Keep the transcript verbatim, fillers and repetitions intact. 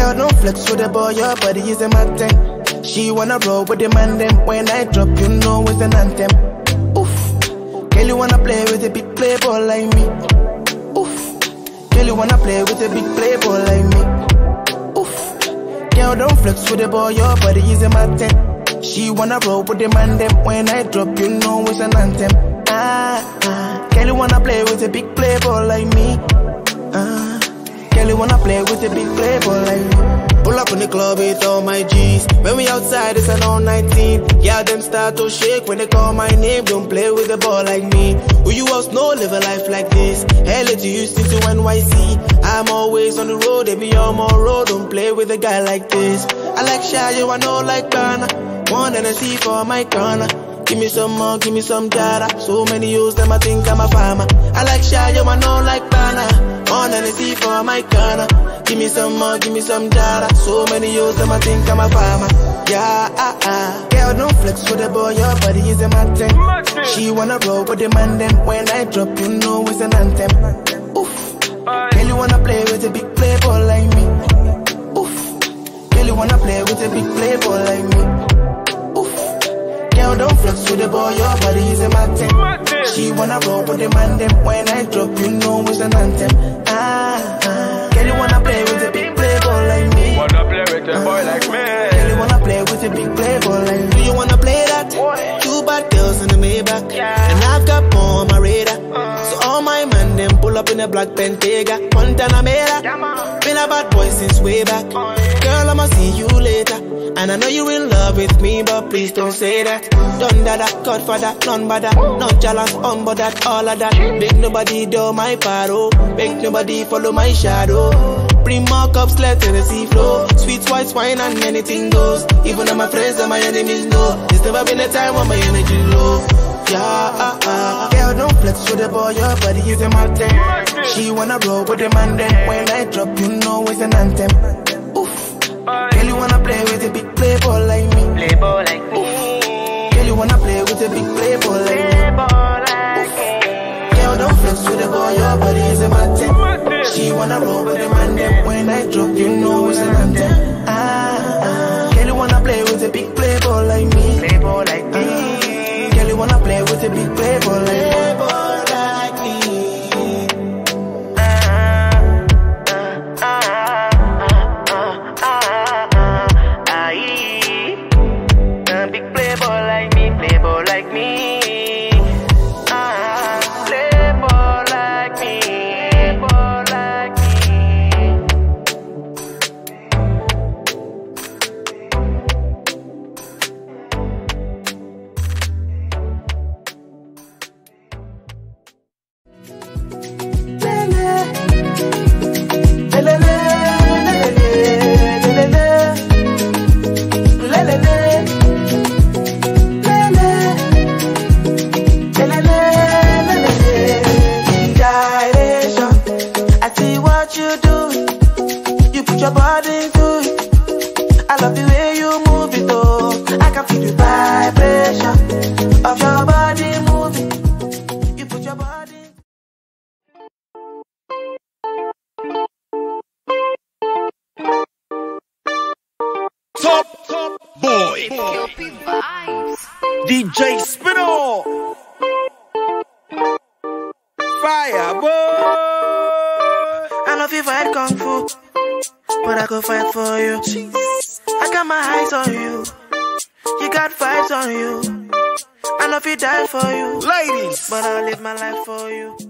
Girl, don't flex with the boy, your body is a magnet. She wanna roll with the mandem. When I drop, you know it's an anthem. Oof. Girl, you wanna play with a big playboy like me. Oof. Girl, you wanna play with a big playboy like me. Oof. Girl, don't flex with the boy, your body is a magnet. She wanna roll with the mandem. When I drop, you know it's an anthem. Ah, ah. Girl, you wanna play with a big playboy like me. Ah. Girl, you wanna play with a big playboy like me. Pull up in the club with all my G's. When we outside, it's an all nineteen. Yeah, them start to shake when they call my name. Don't play with a boy like me. Who you else know live a life like this? Hell to Houston to N Y C. I'm always on the road, they be on my road. Don't play with a guy like this. I like shy, you I know like Ghana. One and I see for my corner. Give me some more, give me some data. So many use them, I think I'm a farmer. I like shy, you I know like Ghana. On and see for my corner. Give me some more, give me some data. So many use them, I think I'm a farmer. Yeah, ah, ah. Girl, don't flex with the boy, your body is a magnet. She wanna roll with the mandem. When I drop, you know it's an anthem. Oof. Girl, you wanna play with a big playboy like me. Oof. Girl, you wanna play with a big playboy like me. Oof. Girl, don't flex with the boy, your body is a magnet. She wanna roll with the mandem. When I drop, you know it's an anthem. Ah, ah. Girl, you wanna play with a big playboy like me. Wanna play with a boy like me. Girl, you wanna play with a big playboy like me. Do you wanna play that? Boy. Two bad girls in the Maybach, yeah. And I've got more on my radar. uh. So all my man them pull up in a black Bentayga. Montana Mera, yeah, been a bad boy since way back. uh. Girl, I'ma see you later. And I know you in love with me, but please don't say that. Done that, Godfather, none but that. No challenge, on but that, all of that. Make nobody do my paro. Make nobody follow my shadow. Bring more cups, let the sea flow. Sweet white wine and anything goes. Even though my friends and my enemies know. There's never been a time when my energy low. Yeah, ah, ah. Girl, don't flex with the boy, your body is a magnet. She wanna roll with the man then. When I drop, you know it's an anthem. Oof. Girl, you wanna play with a big playboy like me. Playboy like me. Oof. Girl, you wanna play with a big playboy like me. Playboy like me. Girl, don't flex with the boy, your body is a magnet. She wanna roll with the man then. When I drop, you know it's an anthem. Ah, ah. Girl, you wanna play with a big playboy like me. Playboy like me. Ah. Girl, you wanna play with a big playboy like me. Playboy like me. Your body into it. I love the way you move it, oh. I can feel the vibration of your body moving. You put your body. Top, top boy. D J Spinall. Fireboy. I love you fight kung fu, but I go fight for you. I got my eyes on you. You got vibes on you. I know if you die for you, Ladies, but I'll live my life for you.